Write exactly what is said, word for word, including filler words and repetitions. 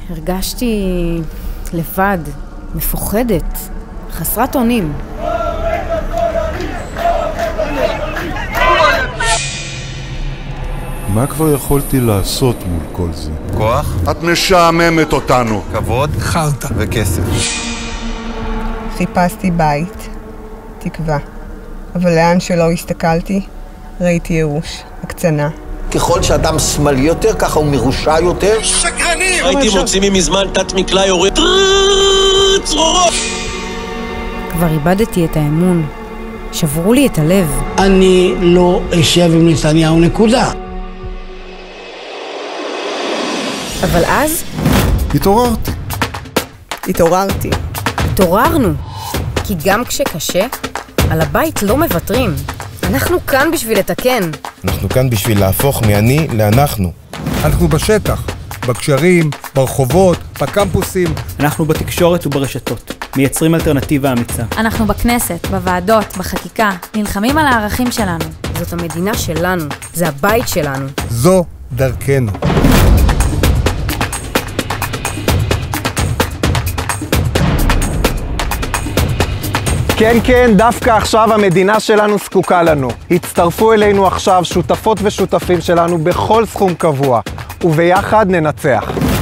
הרגשתי לבד, מפוחדת, חסרת אונים. מה כבר יכולתי לעשות מול כל זה? כוח? את משעממת אותנו. כבוד? חרטה. וכסף. חיפשתי בית, תקווה. אבל לאן שלא הסתכלתי, ראיתי ייאוש, הקצנה. ככל שאדם שמאלי יותר, ככה הוא מרושע יותר. שקרנים! הייתי מוציא ממזמן תת מקלע יורד צרורות! כבר איבדתי את האמון. שברו לי את הלב. אני לא אשב עם נתניהו נקודה. אבל אז התעוררתי. התעוררתי. התעוררנו. כי גם כשקשה, על הבית לא מוותרים. אנחנו כאן בשביל לתקן. אנחנו כאן בשביל להפוך מאני לאנחנו. אנחנו בשטח, בקשרים, ברחובות, בקמפוסים. אנחנו בתקשורת וברשתות, מייצרים אלטרנטיבה אמיצה. אנחנו בכנסת, בוועדות, בחקיקה, נלחמים על הערכים שלנו. זאת המדינה שלנו, זה הבית שלנו. זו דרכנו. כן, כן, דווקא עכשיו המדינה שלנו זקוקה לנו. הצטרפו אלינו עכשיו שותפות ושותפים שלנו בכל סכום קבוע, וביחד ננצח.